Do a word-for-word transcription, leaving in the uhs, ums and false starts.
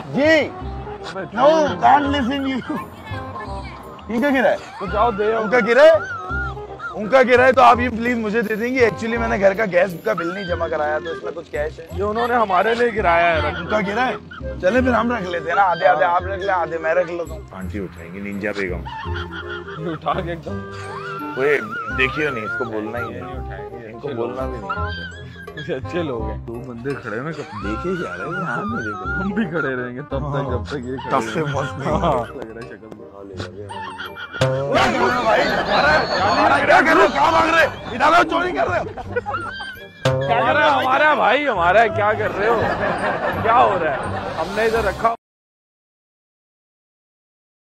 Ji no can't listen you. इनका गिरा है तो जाओ दे आओ। उनका गिरा है उनका गिरा है तो आप ये प्लीज मुझे दे देंगे। एक्चुअली मैंने घर का गैस का बिल नहीं जमा कराया तो इसमें कुछ कैश है। ये उन्होंने हमारे लिए गिराया है। उनका गिरा है, चले फिर हम रख लेते हैं ना, आधे आधे आप रख ले आधे मैं रख लेता हूँ। आंटी उठाएंगे निंजा बेगम। उठा के एकदम ओए देखियो नहीं, इसको बोलना ही नहीं नहीं, उठाएंगे। इनको बोलना भी नहीं। कुछ अच्छे लोग हैं। दो बंदे खड़े ना कब देखे जा रहे हैं हाँ नहीं देखे। हम भी खड़े रहेंगे तब तक जब तक ये खड़े तब से मस्त हाँ, लग रहा है शक्ल में। भाई क्या कर रहे हो, कहाँ भाग रहे हो, इधर आओ, चोरी कर रहे हो। हमारा हमारा भाई हमारा क्या कर रहे हो, क्या हो रहा है? हमने इधर रखा